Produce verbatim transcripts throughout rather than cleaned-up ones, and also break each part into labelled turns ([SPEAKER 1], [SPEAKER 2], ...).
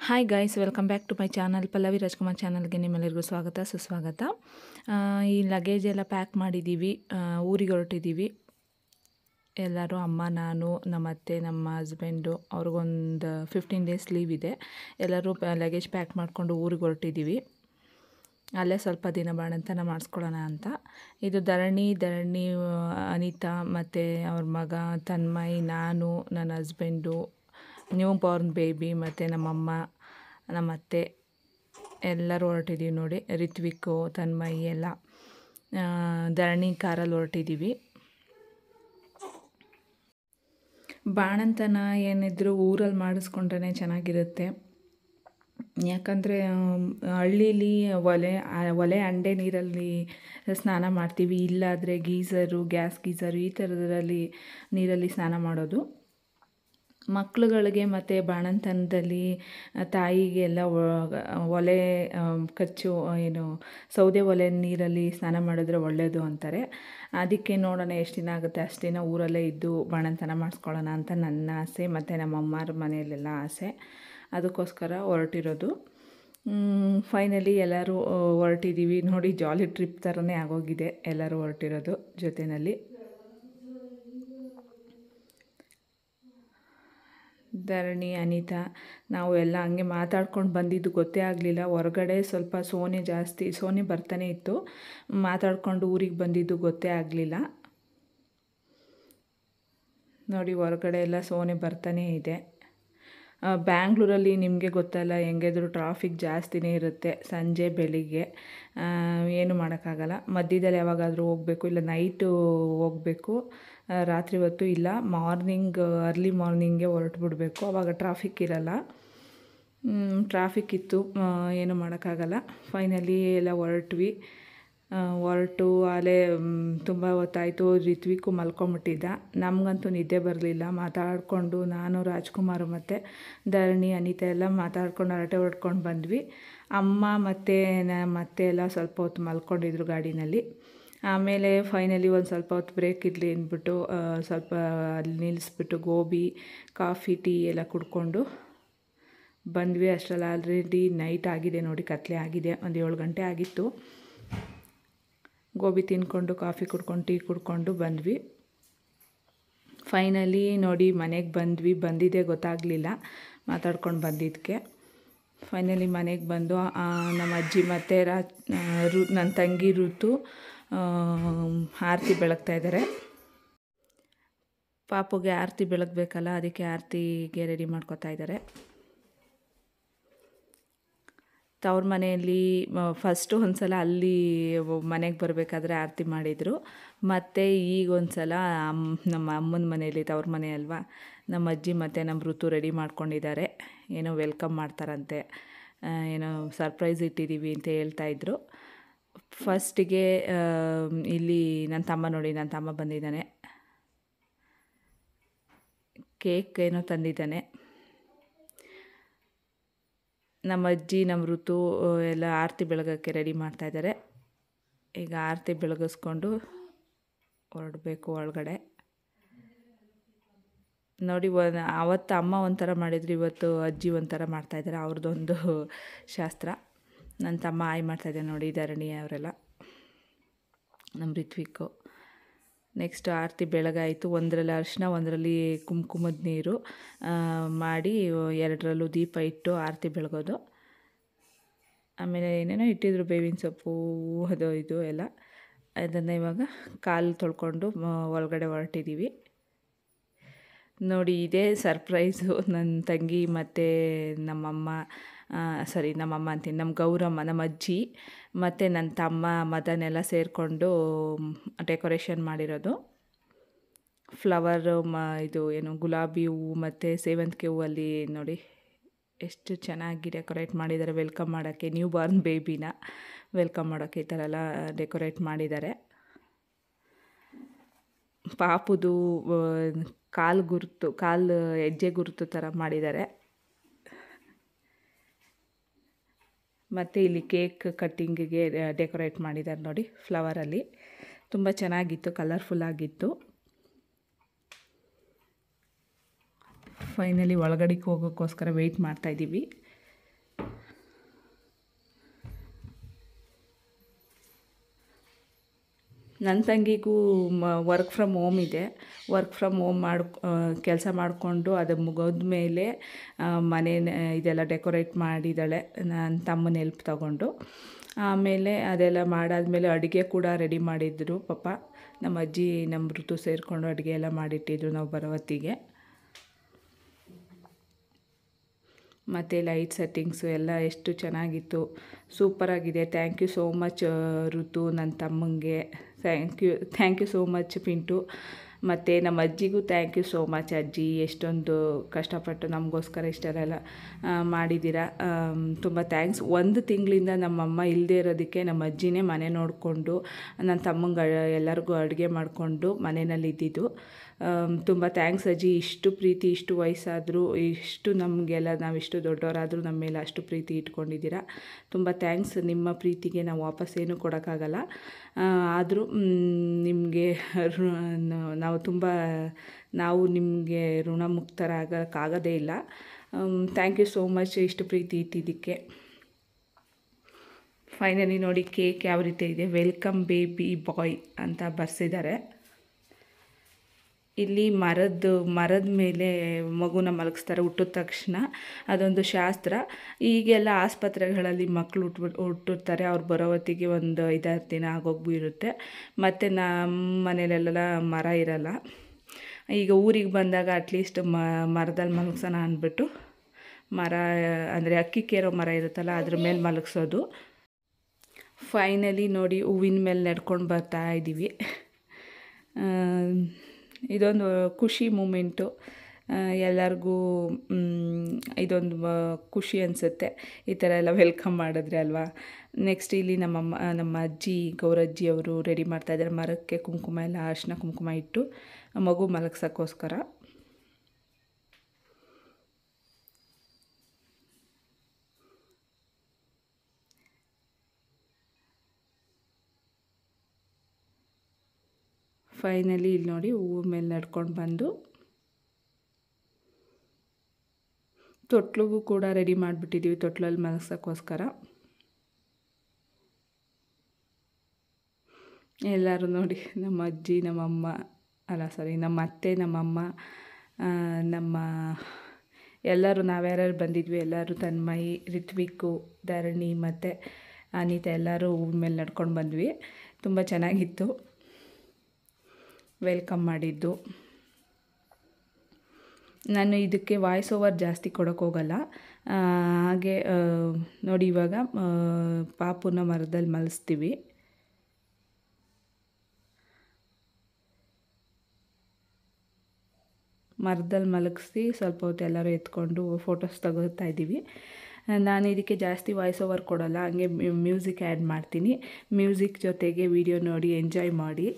[SPEAKER 1] Hi guys, welcome back to my channel. Pallavi Rajkumar ಚಾನಲ್ಗೆ ನಿಮ್ಮೆಲ್ಲರಿಗೂ ಸ್ವಾಗತ ಸುಸ್ವಾಗತ. ಈ ಲಗೇಜ್ ಎಲ್ಲ ಪ್ಯಾಕ್ ಮಾಡಿದ್ದೀವಿ, ಊರಿಗೆ ಹೊರಟಿದ್ದೀವಿ ಎಲ್ಲರೂ. ಅಮ್ಮ, ನಾನು, ನಮ್ಮ ಅತ್ತೆ, ನಮ್ಮ ಹಸ್ಬೆಂಡು, ಅವ್ರಿಗೊಂದು ಫಿಫ್ಟೀನ್ ಡೇಸ್ ಲೀವ್ ಇದೆ. ಎಲ್ಲರೂ ಲಗೇಜ್ ಪ್ಯಾಕ್ ಮಾಡಿಕೊಂಡು ಊರಿಗೆ ಹೊರಟಿದ್ದೀವಿ. ಅಲ್ಲೇ ಸ್ವಲ್ಪ ದಿನ ಬಾಣಂತನ ಮಾಡಿಸ್ಕೊಳ್ಳೋಣ ಅಂತ. ಇದು ಧರಣಿ ಧರಣಿ ಅನಿತಾ ಮತ್ತು ಅವ್ರ ಮಗ ತನ್ಮಯ್, ನಾನು, ನನ್ನ ಹಸ್ಬೆಂಡು, ನ್ಯೂ ಬಾರ್ನ್ ಬೇಬಿ ಮತ್ತು ನಮ್ಮಮ್ಮ, ನಮ್ಮ ಅತ್ತೆ ಎಲ್ಲರೂ ಹೊರಟಿದ್ದೀವಿ ನೋಡಿ. ರಿತ್ವಿಕ್ಕು, ತನ್ಮಯ್ ಎಲ್ಲ ಧರಣಿ ಕಾರಲ್ಲಿ ಹೊರಟಿದ್ದೀವಿ. ಬಾಣಂತನ ಏನಿದ್ರು ಊರಲ್ಲಿ ಮಾಡಿಸ್ಕೊಂಡ್ರೆ ಚೆನ್ನಾಗಿರುತ್ತೆ. ಯಾಕಂದರೆ ಹಳ್ಳೀಲಿ ಒಲೆ ಒಲೆ ಅಂಡೆ ನೀರಲ್ಲಿ ಸ್ನಾನ ಮಾಡ್ತೀವಿ, ಇಲ್ಲಾದರೆ ಗೀಝರು, ಗ್ಯಾಸ್ ಗೀಝರು ಈ ಥರದ್ರಲ್ಲಿ ನೀರಲ್ಲಿ ಸ್ನಾನ ಮಾಡೋದು. ಮಕ್ಕಳುಗಳಿಗೆ ಮತ್ತು ಬಾಣಂತನದಲ್ಲಿ ತಾಯಿಗೆಲ್ಲ ಒಲೆ ಕಚ್ಚು ಏನು ಸೌದೆ ಒಲೆ ನೀರಲ್ಲಿ ಸ್ನಾನ ಮಾಡಿದ್ರೆ ಒಳ್ಳೆಯದು ಅಂತಾರೆ. ಅದಕ್ಕೆ ನೋಡೋಣ ಎಷ್ಟು ದಿನ ಆಗುತ್ತೆ ಅಷ್ಟು ದಿನ ಊರಲ್ಲೇ ಇದ್ದು ಬಾಣಂತನ ಮಾಡಿಸ್ಕೊಳ್ಳೋಣ ಅಂತ ನನ್ನ ಆಸೆ ಮತ್ತು ನಮ್ಮ ಅಮ್ಮರ ಮನೆಯಲ್ಲೆಲ್ಲ ಆಸೆ. ಅದಕ್ಕೋಸ್ಕರ ಹೊರಟಿರೋದು. ಫೈನಲಿ ಎಲ್ಲರೂ ಹೊರಟಿದ್ದೀವಿ ನೋಡಿ. ಜಾಲಿ ಟ್ರಿಪ್ ಥರನೇ ಆಗೋಗಿದೆ ಎಲ್ಲರೂ ಹೊರಟಿರೋದು ಜೊತೆಯಲ್ಲಿ. ಧರಣಿ, ಅನಿತಾ, ನಾವು ಎಲ್ಲ ಹಂಗೆ ಮಾತಾಡ್ಕೊಂಡು ಬಂದಿದ್ದು ಗೊತ್ತೇ ಆಗಲಿಲ್ಲ. ಹೊರಗಡೆ ಸ್ವಲ್ಪ ಸೋನೆ ಜಾಸ್ತಿ, ಸೋನೆ ಬರ್ತಾನೆ ಇತ್ತು. ಮಾತಾಡ್ಕೊಂಡು ಊರಿಗೆ ಬಂದಿದ್ದು ಗೊತ್ತೇ ಆಗಲಿಲ್ಲ ನೋಡಿ. ಹೊರಗಡೆ ಎಲ್ಲ ಸೋನೆ ಬರ್ತಾನೇ ಇದೆ. ಬ್ಯಾಂಗ್ಳೂರಲ್ಲಿ ನಿಮಗೆ ಗೊತ್ತಲ್ಲ, ಹೆಂಗಿದ್ರು ಟ್ರಾಫಿಕ್ ಜಾಸ್ತಿನೇ ಇರುತ್ತೆ ಸಂಜೆ ಬೆಳಿಗ್ಗೆ. ಏನು ಮಾಡೋಕ್ಕಾಗಲ್ಲ. ಮಧ್ಯದಲ್ಲಿ ಯಾವಾಗಾದರೂ ಹೋಗಬೇಕು, ಇಲ್ಲ ನೈಟು ಹೋಗಬೇಕು, ರಾತ್ರಿ ಹೊತ್ತು ಇಲ್ಲ ಮಾರ್ನಿಂಗ್ ಅರ್ಲಿ ಮಾರ್ನಿಂಗೆ ಹೊರಟು ಬಿಡಬೇಕು. ಆವಾಗ ಟ್ರಾಫಿಕ್ ಇರಲ್ಲ. ಟ್ರಾಫಿಕ್ ಇತ್ತು, ಏನು ಮಾಡೋಕ್ಕಾಗಲ್ಲ. ಫೈನಲಿ ಎಲ್ಲ ಹೊರಟ್ವಿ. ಹೊರಟು ಅಲ್ಲೇ ತುಂಬ ಹೊತ್ತಾಯಿತು. ರಿತ್ವಿಕ್ಕು ಮಲ್ಕೊಂಬಿಟ್ಟಿದ್ದ. ನಮಗಂತೂ ನಿದ್ದೆ ಬರಲಿಲ್ಲ. ಮಾತಾಡಿಕೊಂಡು ನಾನು, ರಾಜ್ಕುಮಾರ್ ಮತ್ತು ಧರಣಿ, ಅನಿತಾ ಎಲ್ಲ ಮಾತಾಡ್ಕೊಂಡು ಹರಟೆ ಹೊಡ್ಕೊಂಡು ಬಂದ್ವಿ. ಅಮ್ಮ ಮತ್ತು ನಮ್ಮ ಅತ್ತೆ ಎಲ್ಲ ಸ್ವಲ್ಪ ಹೊತ್ತು ಮಲ್ಕೊಂಡಿದ್ರು ಗಾಡಿನಲ್ಲಿ. ಆಮೇಲೆ ಫೈನಲಿ ಒಂದು ಸ್ವಲ್ಪ ಹೊತ್ತು ಬ್ರೇಕ್ ಇರಲಿ ಅಂದ್ಬಿಟ್ಟು ಸ್ವಲ್ಪ ಅಲ್ಲಿ ನಿಲ್ಲಿಸ್ಬಿಟ್ಟು ಗೋಬಿ, ಕಾಫಿ, ಟೀ ಎಲ್ಲ ಕುಡ್ಕೊಂಡು ಬಂದ್ವಿ. ಅಷ್ಟರಲ್ಲಿ ಆಲ್ರೆಡಿ ನೈಟ್ ಆಗಿದೆ ನೋಡಿ, ಕತ್ಲೆ ಆಗಿದೆ. ಒಂದು ಏಳು ಗಂಟೆ ಆಗಿತ್ತು. ಗೋಬಿ ತಿಂದ್ಕೊಂಡು, ಕಾಫಿ ಕುಡ್ಕೊಂಡು, ಟೀ ಕುಡ್ಕೊಂಡು ಬಂದ್ವಿ. ಫೈನಲಿ ನೋಡಿ ಮನೆಗೆ ಬಂದ್ವಿ. ಬಂದಿದ್ದೇ ಗೊತ್ತಾಗಲಿಲ್ಲ ಮಾತಾಡ್ಕೊಂಡು ಬಂದಿದ್ದಕ್ಕೆ. ಫೈನಲಿ ಮನೆಗೆ ಬಂದು ನಮ್ಮ ಅಜ್ಜಿ ಮತ್ತು ರಾಜ್ ರು ನನ್ನ ತಂಗಿ ಋತು ಆರತಿ ಬೆಳಗ್ತಾಯಿದ್ದಾರೆ. ಪಾಪುಗೆ ಆರತಿ ಬೆಳಗಬೇಕಲ್ಲ, ಅದಕ್ಕೆ ಆರತಿಗೆ ರೆಡಿ ಮಾಡ್ಕೊತಾ ಇದ್ದಾರೆ. ತವ್ರ ಮನೆಯಲ್ಲಿ ಫಸ್ಟು ಒಂದು ಸಲ ಅಲ್ಲಿ ಮನೆಗೆ ಬರಬೇಕಾದ್ರೆ ಆರತಿ ಮಾಡಿದರು. ಮತ್ತು ಈಗ ಒಂದು ಸಲ ಅಮ್ಮ ನಮ್ಮ ಅಮ್ಮನ ಮನೆಯಲ್ಲಿ, ತವ್ರ ಮನೆ ಅಲ್ವಾ, ನಮ್ಮ ಅಜ್ಜಿ ಮತ್ತು ನಮ್ಮ ಋತು ರೆಡಿ ಮಾಡ್ಕೊಂಡಿದ್ದಾರೆ. ಏನೋ ವೆಲ್ಕಮ್ ಮಾಡ್ತಾರಂತೆ, ಏನೋ ಸರ್ಪ್ರೈಸ್ ಇಟ್ಟಿದ್ದೀವಿ ಅಂತ ಹೇಳ್ತಾಯಿದ್ರು. ಫಸ್ಟಿಗೆ ಇಲ್ಲಿ ನನ್ನ ತಮ್ಮ ನೋಡಿ, ನನ್ನ ತಮ್ಮ ಬಂದಿದ್ದಾನೆ, ಕೇಕ್ ಏನೋ ತಂದಿದ್ದಾನೆ. ನಮ್ಮ ಅಜ್ಜಿ, ನಮ್ಮ ಋತು ಎಲ್ಲ ಆರತಿ ಬೆಳಗೋಕ್ಕೆ ರೆಡಿ ಮಾಡ್ತಾಯಿದ್ದಾರೆ. ಈಗ ಆರತಿ ಬೆಳಗಿಸ್ಕೊಂಡು ಹೊರಡಬೇಕು ಒಳಗಡೆ ನೋಡಿ. ಒಂದು ಆವತ್ತು ಅಮ್ಮ ಒಂಥರ ಮಾಡಿದ್ರು, ಇವತ್ತು ಅಜ್ಜಿ ಒಂಥರ ಮಾಡ್ತಾಯಿದ್ದಾರೆ. ಅವ್ರದ್ದೊಂದು ಶಾಸ್ತ್ರ. ನನ್ನ ತಮ್ಮ ಆಯ್ ಮಾಡ್ತಾಯಿದ್ದೆ ನೋಡಿ, ಧರಣಿ ಅವರೆಲ್ಲ, ನಮ್ಮ ರಿತ್ವಿಕ್ಕು. ನೆಕ್ಸ್ಟ್ ಆರತಿ ಬೆಳಗಾಯಿತು. ಒಂದರಲ್ಲಿ ಅರಿಶಿನ, ಒಂದರಲ್ಲಿ ಕುಂಕುಮದ ನೀರು ಮಾಡಿ ಎರಡರಲ್ಲೂ ದೀಪ ಇಟ್ಟು ಆರತಿ ಬೆಳಗೋದು. ಆಮೇಲೆ ಏನೇನೋ ಇಟ್ಟಿದ್ರು, ಬೇವಿನ ಸೊಪ್ಪು ಅದು ಇದು ಎಲ್ಲ. ಅದನ್ನು ಇವಾಗ ಕಾಲು ತೊಳ್ಕೊಂಡು ಒಳಗಡೆ ಹೊರಟಿದ್ದೀವಿ ನೋಡಿ. ಇದೇ ಸರ್ಪ್ರೈಸು. ನನ್ನ ತಂಗಿ ಮತ್ತು ನಮ್ಮಮ್ಮ, ಸರಿ ನಮ್ಮಮ್ಮ ಅಂತೀನಿ, ನಮ್ಮ ಗೌರಮ್ಮ, ನಮ್ಮ ಅಜ್ಜಿ ಮತ್ತು ನನ್ನ ತಮ್ಮ ಮದನೆಲ್ಲ ಸೇರಿಕೊಂಡು ಡೆಕೋರೇಷನ್ ಮಾಡಿರೋದು. ಫ್ಲವರು ಮ ಇದು ಏನು ಗುಲಾಬಿ ಹೂವು ಮತ್ತು ಸೇವಂತಿಗೆ ಹೂವಲ್ಲಿ ನೋಡಿ ಎಷ್ಟು ಚೆನ್ನಾಗಿ ಡೆಕೋರೇಟ್ ಮಾಡಿದ್ದಾರೆ. ವೆಲ್ಕಮ್ ಮಾಡೋಕ್ಕೆ ನ್ಯೂ ಬಾರ್ನ್ ಬೇಬಿನ ವೆಲ್ಕಮ್ ಮಾಡೋಕ್ಕೆ ಈ ಥರ ಎಲ್ಲ ಡೆಕೋರೇಟ್ ಮಾಡಿದ್ದಾರೆ. ಪಾಪುದು ಕಾಲು ಗುರುತು, ಕಾಲು ಹೆಜ್ಜೆ ಗುರುತು ಥರ ಮಾಡಿದ್ದಾರೆ. ಮತ್ತು ಇಲ್ಲಿ ಕೇಕ್ ಕಟ್ಟಿಂಗಿಗೆ ಡೆಕೋರೇಟ್ ಮಾಡಿದ್ದಾರೆ ನೋಡಿ ಫ್ಲವರಲ್ಲಿ. ತುಂಬ ಚೆನ್ನಾಗಿತ್ತು, ಕಲರ್ಫುಲ್ಲಾಗಿತ್ತು. ಫೈನಲಿ ಒಳಗಡೆಗೆ ಹೋಗೋಕ್ಕೋಸ್ಕರ ವೆಯ್ಟ್ ಮಾಡ್ತಾಯಿದ್ದೀವಿ. ನನ್ನ ತಂಗಿಗೂ ವರ್ಕ್ ಫ್ರಮ್ ಹೋಮ್ ಇದೆ. ವರ್ಕ್ ಫ್ರಮ್ ಹೋಮ್ ಮಾಡಿ ಕೆಲಸ ಮಾಡಿಕೊಂಡು ಅದು ಮುಗಿದ ಮೇಲೆ ಮನೆ ಇದೆಲ್ಲ ಡೆಕೋರೇಟ್ ಮಾಡಿದ್ದಾಳೆ ನನ್ನ ತಮ್ಮನ ಹೆಲ್ಪ್ ತಗೊಂಡು. ಆಮೇಲೆ ಅದೆಲ್ಲ ಮಾಡಾದಮೇಲೆ ಅಡುಗೆ ಕೂಡ ರೆಡಿ ಮಾಡಿದ್ರು ಪಾಪ. ನಮ್ಮ ಅಜ್ಜಿ ನಮ್ಮ ಋತು ಸೇರಿಕೊಂಡು ಅಡುಗೆ ಎಲ್ಲ ಮಾಡಿಟ್ಟಿದ್ರು ನಾವು ಬರೋ ಹೊತ್ತಿಗೆ. ಮತ್ತು ಲೈಟ್ ಸೆಟ್ಟಿಂಗ್ಸು ಎಲ್ಲ ಎಷ್ಟು ಚೆನ್ನಾಗಿತ್ತು, ಸೂಪರಾಗಿದೆ. Thank you so much Ritu, ನನ್ನ ತಮ್ಮಂಗೆ thank you thank you so much Pintu. ಮತ್ತು ನಮ್ಮ ಅಜ್ಜಿಗೂ ಥ್ಯಾಂಕ್ ಯು ಸೋ ಮಚ್. ಅಜ್ಜಿ ಎಷ್ಟೊಂದು ಕಷ್ಟಪಟ್ಟು ನಮಗೋಸ್ಕರ ಇಷ್ಟೆಲ್ಲ ಮಾಡಿದ್ದೀರಾ, ತುಂಬ ಥ್ಯಾಂಕ್ಸ್. ಒಂದು ತಿಂಗಳಿಂದ ನಮ್ಮಮ್ಮ ಇಲ್ಲದೆ ಇರೋದಕ್ಕೆ ನಮ್ಮ ಅಜ್ಜಿನೇ ಮನೆ ನೋಡಿಕೊಂಡು ನನ್ನ ತಮ್ಮಂಗೆ ಎಲ್ಲರಿಗೂ ಅಡುಗೆ ಮಾಡಿಕೊಂಡು ಮನೆಯಲ್ಲಿ ಇದ್ದಿದ್ದು. ತುಂಬ ಥ್ಯಾಂಕ್ಸ್ ಅಜ್ಜಿ. ಇಷ್ಟು ಪ್ರೀತಿ, ಇಷ್ಟು ವಯಸ್ಸಾದರೂ ಇಷ್ಟು ನಮಗೆಲ್ಲ ನಾವಿಷ್ಟು ದೊಡ್ಡವರಾದರೂ ನಮ್ಮ ಮೇಲೆ ಅಷ್ಟು ಪ್ರೀತಿ ಇಟ್ಕೊಂಡಿದ್ದೀರಾ. ತುಂಬ ಥ್ಯಾಂಕ್ಸ್. ನಿಮ್ಮ ಪ್ರೀತಿಗೆ ನಾವು ವಾಪಸ್ ಏನೂ ಕೊಡೋಕ್ಕಾಗಲ್ಲ, ಆದರೂ ನಿಮಗೆ ನಾವು ತುಂಬ ನಾವು ನಿಮಗೆ ಋಣಮುಕ್ತರಾಗೋಕ್ಕಾಗೋದೇ ಇಲ್ಲ. ಥ್ಯಾಂಕ್ ಯು ಸೋ ಮಚ್ ಇಷ್ಟು ಪ್ರೀತಿ ಇಟ್ಟಿದ್ದಕ್ಕೆ. ಫೈನಲಿ ನೋಡಿ ಕೇಕ್ ಯಾವ ರೀತಿ ಇದೆ, ವೆಲ್ಕಮ್ ಬೇಬಿ ಬಾಯ್ ಅಂತ ಬರ್ಸಿದ್ದಾರೆ. ಇಲ್ಲಿ ಮರದ್ದು ಮರದ ಮೇಲೆ ಮಗುನ ಮಲಗಿಸ್ತಾರೆ ಹುಟ್ಟಿದ ತಕ್ಷಣ, ಅದೊಂದು ಶಾಸ್ತ್ರ. ಈಗೆಲ್ಲ ಆಸ್ಪತ್ರೆಗಳಲ್ಲಿ ಮಕ್ಕಳು ಹುಟ್ಬಿಟ್ಟು ಹುಟ್ಟಿರ್ತಾರೆ, ಅವ್ರು ಬರೋ ಹೊತ್ತಿಗೆ ಒಂದು ಐದಾರು ದಿನ ಆಗೋಗ್ಬಿರುತ್ತೆ. ಮತ್ತು ನಮ್ಮ ಮನೇಲೆಲ್ಲ ಮರ ಇರಲ್ಲ. ಈಗ ಊರಿಗೆ ಬಂದಾಗ ಅಟ್ಲೀಸ್ಟ್ ಮರದಲ್ಲಿ ಮಲಗಿಸೋಣ ಅಂದ್ಬಿಟ್ಟು ಮರ ಅಂದರೆ ಅಕ್ಕಿ ಕೇರೋ ಮರ ಇರುತ್ತಲ್ಲ ಅದ್ರ ಮೇಲೆ ಮಲಗಿಸೋದು. ಫೈನಲಿ ನೋಡಿ ಹೂವಿನ ಮೇಲೆ ನಡ್ಕೊಂಡು ಬರ್ತಾ ಇದ್ದೀವಿ. ಇದೊಂದು ಖುಷಿ ಮೂಮೆಂಟು, ಎಲ್ಲರಿಗೂ ಇದೊಂದು ಖುಷಿ ಅನಿಸುತ್ತೆ ಈ ಥರ ಎಲ್ಲ ವೆಲ್ಕಮ್ ಮಾಡಿದ್ರೆ ಅಲ್ವಾ. ನೆಕ್ಸ್ಟ್ ಇಲ್ಲಿ ನಮ್ಮಮ್ಮ ನಮ್ಮ ಅಜ್ಜಿ ಗೌರಜ್ಜಿ ಅವರು ರೆಡಿ ಮಾಡ್ತಾಯಿದ್ದಾರೆ ಮರಕ್ಕೆ ಕುಂಕುಮ ಎಲ್ಲ ಅರಿಶಿನ ಕುಂಕುಮ ಇಟ್ಟು ಮಗು ಮಲಗ್ಸೋಕ್ಕೋಸ್ಕರ. ಫೈನಲಿ ಇಲ್ಲಿ ನೋಡಿ ಹೂವು ಮೇಲೆ ನಡ್ಕೊಂಡು ಬಂದು ತೊಟ್ಲಿಗೂ ಕೂಡ ರೆಡಿ ಮಾಡಿಬಿಟ್ಟಿದ್ದೀವಿ, ತೊಟ್ಲಲ್ಲಿ ಮಲಗ್ಸೋಕ್ಕೋಸ್ಕರ. ಎಲ್ಲರೂ ನೋಡಿ ನಮ್ಮ ಅಜ್ಜಿ ನಮ್ಮಮ್ಮ ಅಲ್ಲ ಸಾರಿ ನಮ್ಮ ಅತ್ತೆ ನಮ್ಮಮ್ಮ ನಮ್ಮ ಎಲ್ಲರೂ ನಾವ್ಯಾರ್ಯಾರು ಬಂದಿದ್ವಿ ಎಲ್ಲರೂ, ತನ್ಮಯಿ, ರಿತ್ವಿಕ್ಕು, ಧರಣಿ ಮತ್ತು ಅನಿತಾ ಎಲ್ಲರೂ ಹೂವು ಮೇಲೆ ನಡ್ಕೊಂಡು ಬಂದ್ವಿ. ತುಂಬ ಚೆನ್ನಾಗಿತ್ತು ವೆಲ್ಕಮ್ ಮಾಡಿದ್ದು. ನಾನು ಇದಕ್ಕೆ ವಾಯ್ಸ್ ಓವರ್ ಜಾಸ್ತಿ ಕೊಡೋಕ್ಕೋಗಲ್ಲ. ಹಾಗೆ ನೋಡಿ ಇವಾಗ ಪಾಪುನ ಮರದಲ್ಲಿ ಮಲಗಿಸ್ತೀವಿ. ಮರದಲ್ಲಿ ಮಲಗಿಸಿ ಸ್ವಲ್ಪ ಹೊತ್ತು ಎಲ್ಲರೂ ಎತ್ಕೊಂಡು ಫೋಟೋಸ್ ತಗೋತಾ ಇದ್ದೀವಿ. ನಾನು ಇದಕ್ಕೆ ಜಾಸ್ತಿ ವಾಯ್ಸ್ ಓವರ್ ಕೊಡೋಲ್ಲ, ಹಂಗೆ ಮ್ಯೂಸಿಕ್ ಆ್ಯಡ್ ಮಾಡ್ತೀನಿ. ಮ್ಯೂಸಿಕ್ ಜೊತೆಗೆ ವಿಡಿಯೋ ನೋಡಿ ಎಂಜಾಯ್ ಮಾಡಿ.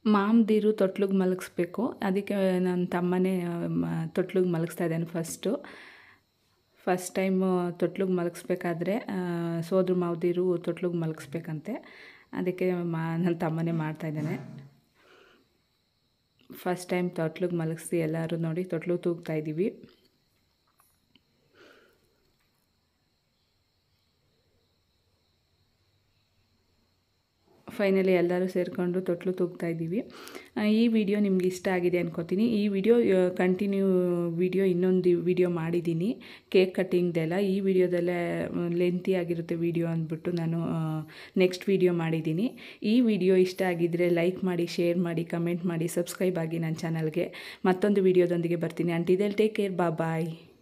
[SPEAKER 1] ಮಾಮದಿರು ತೊಟ್ಲಿಗೆ ಮಲಗಿಸ್ಬೇಕು, ಅದಕ್ಕೆ ನನ್ನ ತಮ್ಮನೇ ತೊಟ್ಲಿಗೆ ಮಲಗಿಸ್ತಾ ಇದ್ದಾನೆ ಫಸ್ಟು. ಫಸ್ಟ್ ಟೈಮು ತೊಟ್ಲಿಗೆ ಮಲಗಿಸ್ಬೇಕಾದ್ರೆ ಸೋದ್ರ ಮಾವದಿರು ತೊಟ್ಲಿಗೆ ಮಲಗಿಸ್ಬೇಕಂತೆ, ಅದಕ್ಕೆ ಮಾ ನನ್ನ ತಮ್ಮನೇ ಮಾಡ್ತಾಯಿದ್ದಾನೆ. ಫಸ್ಟ್ ಟೈಮ್ ತೊಟ್ಲಿಗೆ ಮಲಗಿಸಿ ಎಲ್ಲರೂ ನೋಡಿ ತೊಟ್ಲಿಗೆ ತೂಗ್ತಾಯಿದ್ದೀವಿ. ಫೈನಲಿ ಎಲ್ಲರೂ ಸೇರಿಕೊಂಡು ತೊಟ್ಲು ತೂಗ್ತಾ ಇದ್ದೀವಿ. ಈ ವಿಡಿಯೋ ನಿಮ್ಗೆ ಇಷ್ಟ ಆಗಿದೆ ಅನ್ಕೋತೀನಿ. ಈ ವಿಡಿಯೋ ಕಂಟಿನ್ಯೂ ವಿಡಿಯೋ ಇನ್ನೊಂದು ವಿಡಿಯೋ ಮಾಡಿದ್ದೀನಿ ಕೇಕ್ ಕಟ್ಟಿಂಗ್ದೆಲ್ಲ. ಈ ವಿಡಿಯೋದಲ್ಲೇ ಲೆಂತಿ ಆಗಿರುತ್ತೆ ವಿಡಿಯೋ ಅಂದ್ಬಿಟ್ಟು ನಾನು ನೆಕ್ಸ್ಟ್ ವಿಡಿಯೋ ಮಾಡಿದ್ದೀನಿ. ಈ ವಿಡಿಯೋ ಇಷ್ಟ ಆಗಿದ್ದರೆ ಲೈಕ್ ಮಾಡಿ, ಶೇರ್ ಮಾಡಿ, ಕಮೆಂಟ್ ಮಾಡಿ, ಸಬ್ಸ್ಕ್ರೈಬ್ ಆಗಿ ನನ್ನ ಚಾನಲ್ಗೆ. ಮತ್ತೊಂದು ವಿಡಿಯೋದೊಂದಿಗೆ ಬರ್ತೀನಿ. ಅಂಟಿಲ್ ದೆನ್ ಟೇಕ್ ಕೇರ್, ಬಾ ಬಾಯ್.